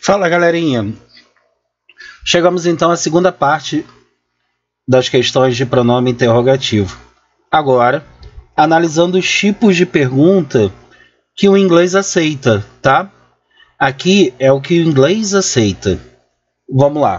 Fala, galerinha! Chegamos então à segunda parte das questões de pronome interrogativo. Agora, analisando os tipos de pergunta que o inglês aceita, tá? Aqui é o que o inglês aceita. Vamos lá.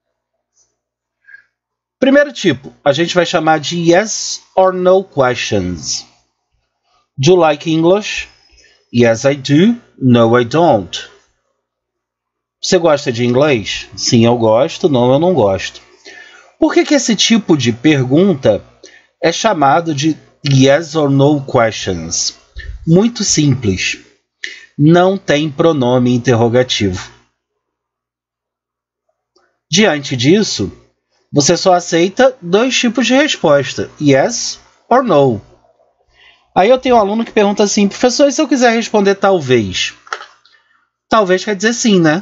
Primeiro tipo, a gente vai chamar de yes or no questions. Do you like English? Yes, I do. No, I don't. Você gosta de inglês? Sim, eu gosto. Não, eu não gosto. Por que esse tipo de pergunta é chamado de yes or no questions? Muito simples. Não tem pronome interrogativo. Diante disso, você só aceita dois tipos de resposta: yes or no. Aí eu tenho um aluno que pergunta assim: professor, e se eu quiser responder talvez? Talvez quer dizer sim, né?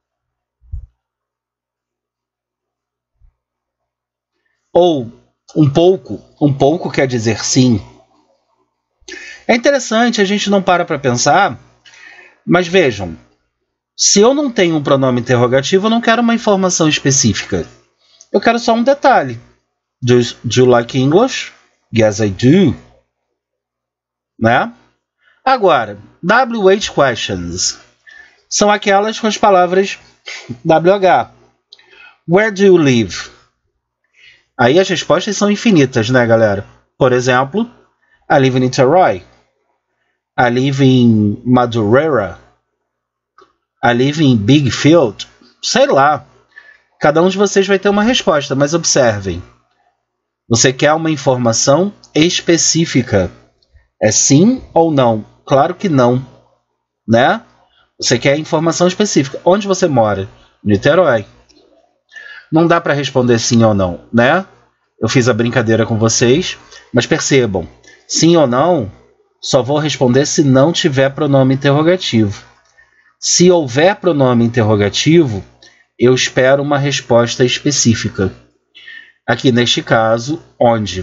Ou um pouco quer dizer sim. É interessante, a gente não para pensar, mas vejam, se eu não tenho um pronome interrogativo, eu não quero uma informação específica. Eu quero só um detalhe. Do you like English? Yes, I do. Né? Agora, WH questions são aquelas com as palavras WH. Where do you live? Aí as respostas são infinitas, né, galera? Por exemplo, I live in Niterói. I live in Madureira. I live in Big Field. Sei lá. Cada um de vocês vai ter uma resposta, mas observem. Você quer uma informação específica. É sim ou não? Claro que não, né? Você quer informação específica. Onde você mora? Niterói. Não dá para responder sim ou não, né? Eu fiz a brincadeira com vocês, mas percebam, sim ou não, só vou responder se não tiver pronome interrogativo. Se houver pronome interrogativo, eu espero uma resposta específica. Aqui neste caso, onde?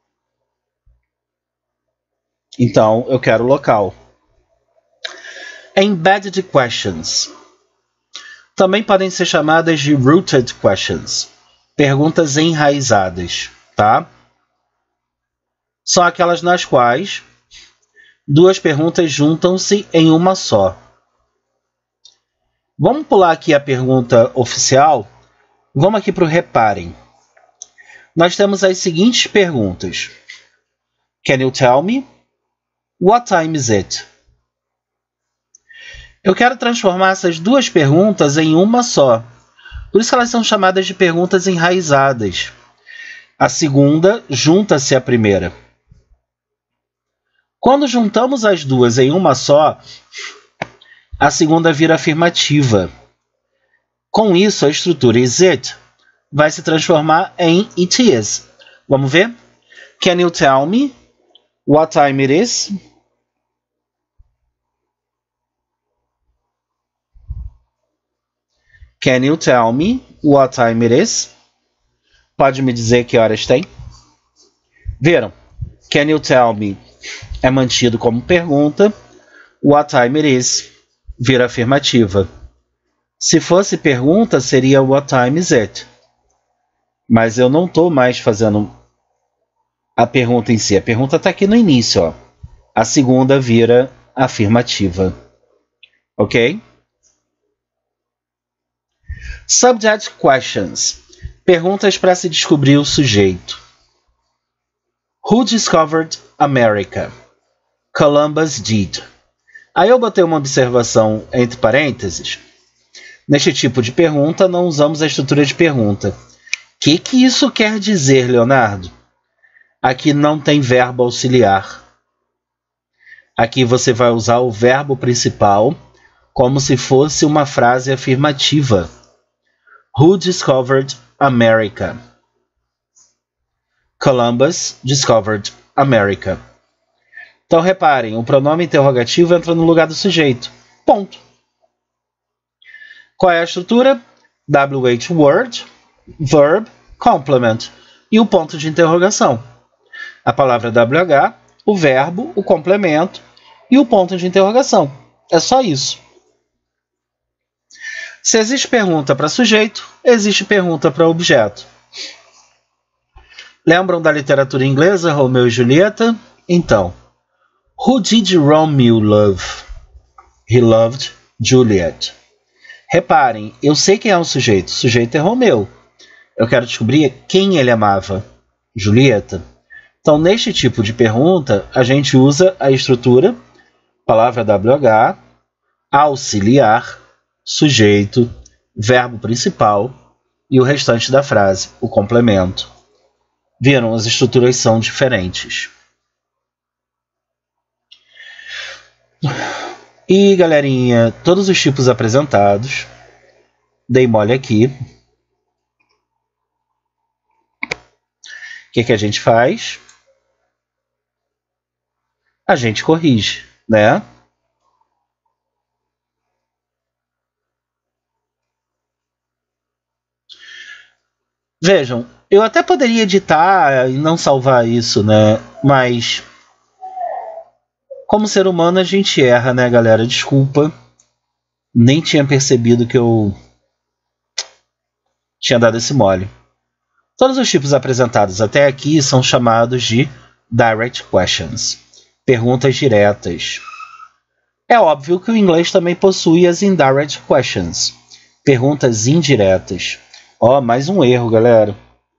Então, eu quero local. Embedded questions também podem ser chamadas de rooted questions, perguntas enraizadas, tá? São aquelas nas quais duas perguntas juntam-se em uma só. Vamos pular aqui a pergunta oficial. Vamos aqui para o reparem. Nós temos as seguintes perguntas. Can you tell me? What time is it? Eu quero transformar essas duas perguntas em uma só. Por isso que elas são chamadas de perguntas enraizadas. A segunda junta-se à primeira. Quando juntamos as duas em uma só, a segunda vira afirmativa. Com isso, a estrutura is it vai se transformar em it is. Vamos ver? Can you tell me what time it is? Can you tell me what time it is? Pode me dizer que horas tem? Viram? Can you tell me é mantido como pergunta. What time it is vira afirmativa. Se fosse pergunta, seria what time is it? Mas eu não estou mais fazendo a pergunta em si. A pergunta está aqui no início, ó. A segunda vira afirmativa. Ok? Subject questions. Perguntas para se descobrir o sujeito. Who discovered America? Columbus did. Aí eu botei uma observação entre parênteses. Neste tipo de pergunta, não usamos a estrutura de pergunta. O que isso quer dizer, Leonardo? Aqui não tem verbo auxiliar. Aqui você vai usar o verbo principal como se fosse uma frase afirmativa. Who discovered America? Columbus discovered America. Então, reparem, o pronome interrogativo entra no lugar do sujeito. Ponto. Qual é a estrutura? WH word, verb, complement. E o ponto de interrogação. A palavra WH, o verbo, o complemento e o ponto de interrogação. É só isso. Se existe pergunta para sujeito, existe pergunta para objeto. Lembram da literatura inglesa, Romeu e Julieta? Então, who did Romeo love? He loved Juliet. Reparem, eu sei quem é o sujeito. O sujeito é Romeu. Eu quero descobrir quem ele amava. Julieta. Então, neste tipo de pergunta, a gente usa a estrutura, palavra WH, auxiliar, sujeito, verbo principal e o restante da frase, o complemento. Viram? As estruturas são diferentes. E, galerinha, todos os tipos apresentados. Dei mole aqui. O que a gente faz? A gente corrige, né? Vejam, eu até poderia editar e não salvar isso, né? Mas como ser humano a gente erra, né, galera? Desculpa. Nem tinha percebido que eu tinha dado esse mole. Todos os tipos apresentados até aqui são chamados de direct questions, perguntas diretas. É óbvio que o inglês também possui as indirect questions, perguntas indiretas. Ó, mais um erro, galera.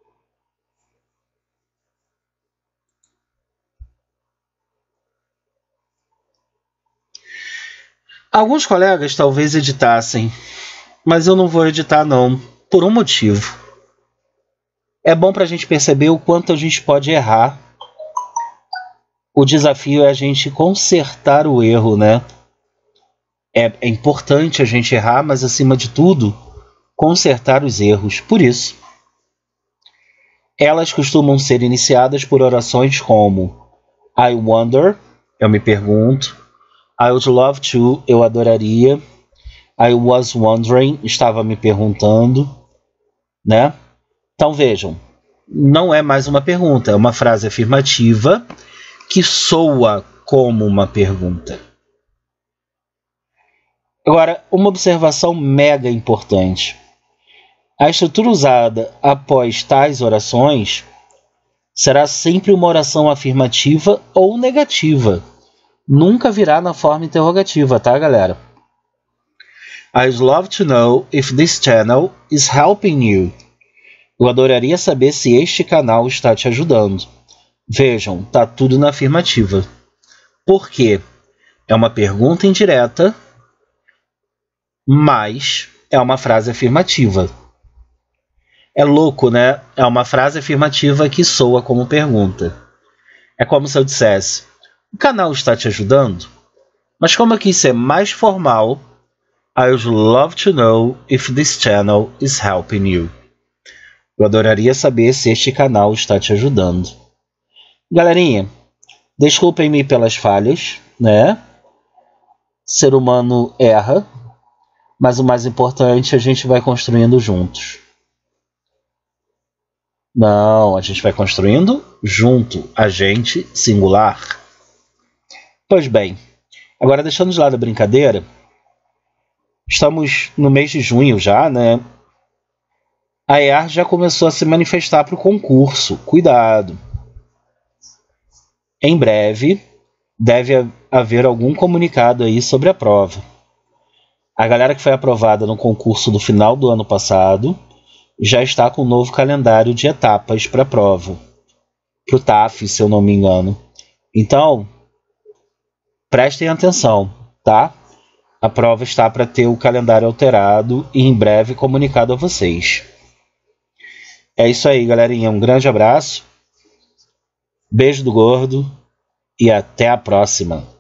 Alguns colegas talvez editassem, mas eu não vou editar não, por um motivo. É bom para a gente perceber o quanto a gente pode errar. O desafio é a gente consertar o erro, né? É importante a gente errar, mas acima de tudo, consertar os erros. Por isso, elas costumam ser iniciadas por orações como I wonder, eu me pergunto. I would love to, eu adoraria. I was wondering, estava me perguntando, né? Então vejam, não é mais uma pergunta, é uma frase afirmativa que soa como uma pergunta. Agora, uma observação mega importante. A estrutura usada após tais orações será sempre uma oração afirmativa ou negativa. Nunca virá na forma interrogativa, tá, galera? I'd love to know if this channel is helping you. Eu adoraria saber se este canal está te ajudando. Vejam, tá tudo na afirmativa. Por quê? É uma pergunta indireta, mas é uma frase afirmativa. É louco, né? É uma frase afirmativa que soa como pergunta. É como se eu dissesse: o canal está te ajudando? Mas como eu quis ser mais formal, I would love to know if this channel is helping you. Eu adoraria saber se este canal está te ajudando. Galerinha, desculpem-me pelas falhas, né? Ser humano erra, mas o mais importante a gente vai construindo juntos. Não, a gente vai construindo junto, a gente singular. Pois bem, agora deixando de lado a brincadeira, estamos no mês de junho já, né? A EAR já começou a se manifestar para o concurso. Cuidado! Em breve, deve haver algum comunicado aí sobre a prova. A galera que foi aprovada no concurso do final do ano passado já está com um novo calendário de etapas para a prova. Para o TAF, se eu não me engano. Então, prestem atenção, tá? A prova está para ter o calendário alterado e em breve comunicado a vocês. É isso aí, galerinha. Um grande abraço. Beijo do gordo. E até a próxima.